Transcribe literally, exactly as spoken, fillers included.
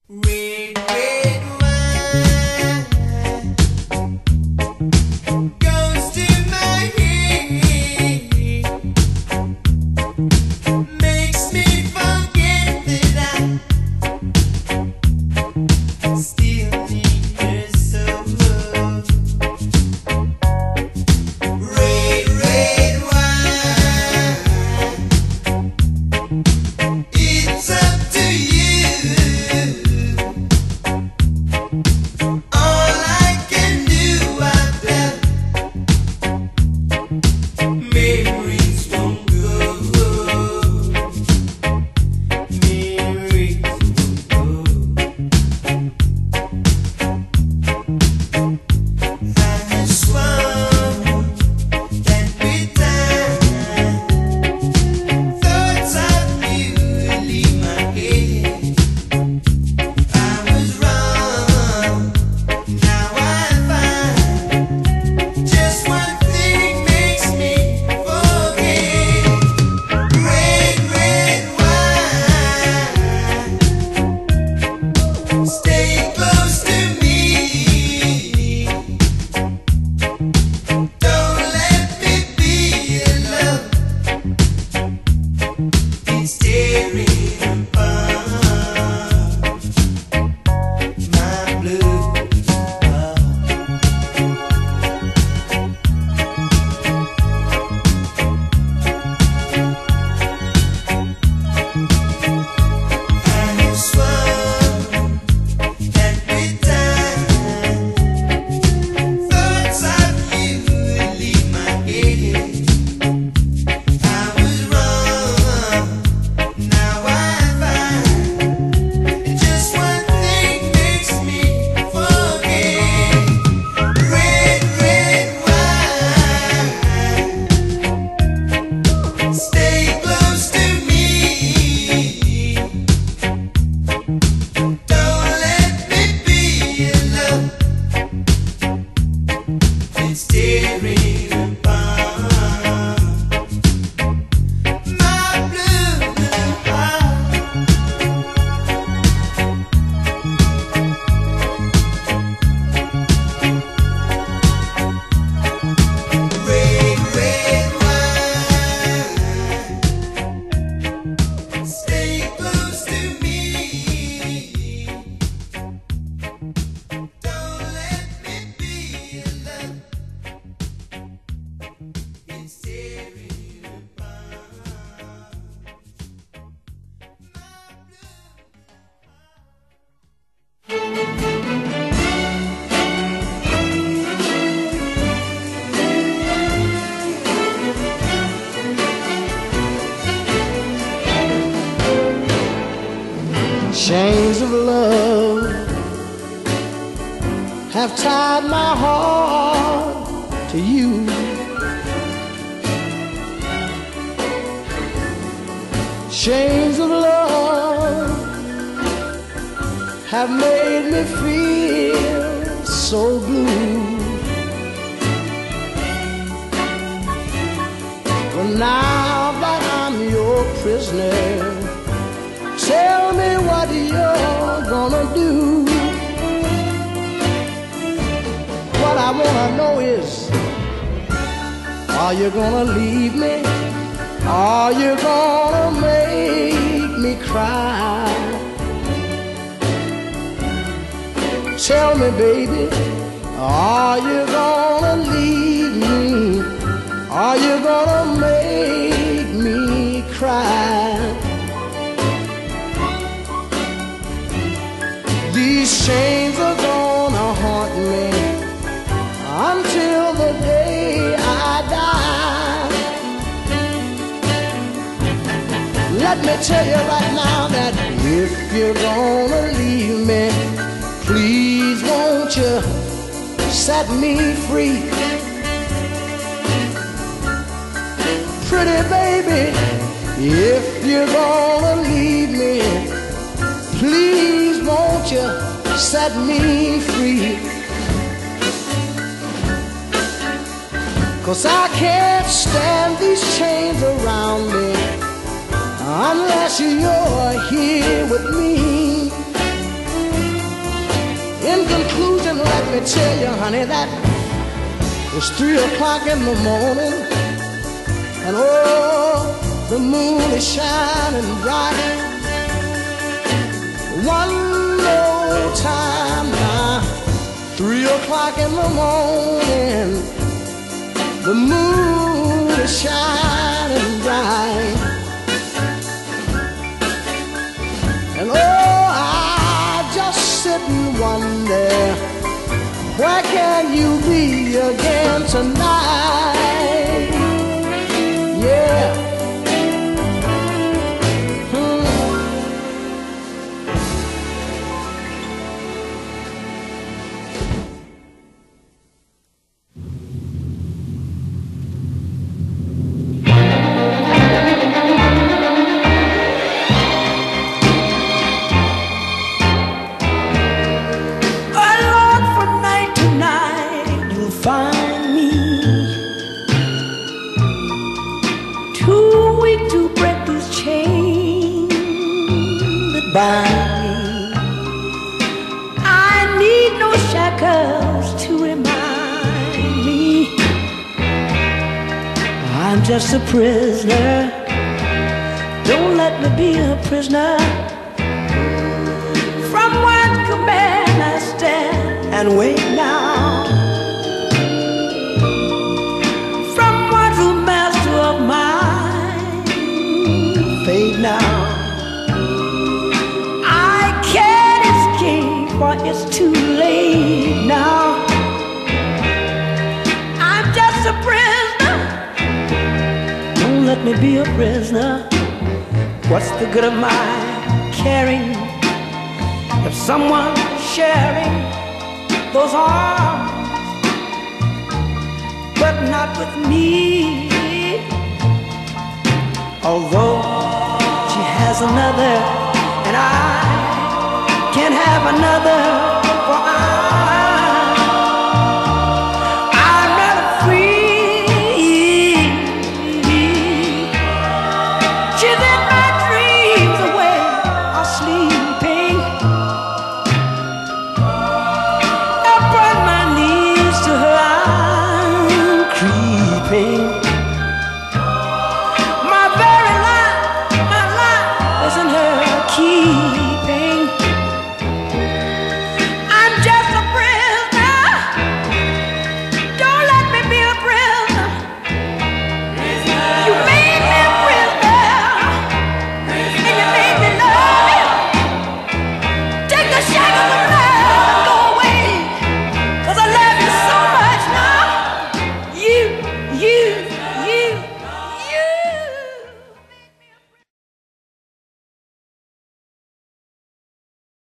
Red, red wine goes to my head, makes me forget that I still need her so. Red, red wine, it's up to you. Chains of love have tied my heart to you. Chains of love have made me feel so blue. But now that I'm your prisoner, tell me what you're gonna do. What I wanna know is, are you gonna leave me? Are you gonna make me cry? Tell me, baby, are you gonna leave me? Are you gonna make me cry? These chains are gonna haunt me until the day I die. Let me tell you right now that if you're gonna leave me, please won't you set me free? Pretty baby, if you're gonna leave me, please won't you set me free? 'Cause I can't stand these chains around me unless you're here with me. me tell you, honey, that it's three o'clock in the morning, and oh, the moon is shining bright. One more time now, three o'clock in the morning, the moon is shining bright. And oh, I just sit and wonder, where can you be again tonight? Yeah. Hmm. Find me too weak to break this chain that bind me. I need no shackles to remind me I'm just a prisoner. Don't let me be a prisoner. From one command I stand and wait now. Now I can't escape, for it's too late now. I'm just a prisoner. Don't let me be a prisoner. What's the good of my caring if someone's sharing those arms, but not with me? Although she has another, and I can't have another, for I, I'm not free. She's in my dreams away or sleeping. I brought my knees to her, I'm creeping. Keeping. I'm just a prisoner. Don't let me be a prisoner. You made me a prisoner, and you made me love you. Take the shackles of love and go away, 'cause I love you so much now. You, you